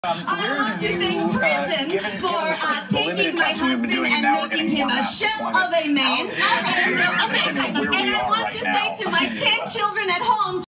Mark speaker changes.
Speaker 1: I want to thank prison for taking my husband and making him a shell of a man. And I want to say to my 10 children at home,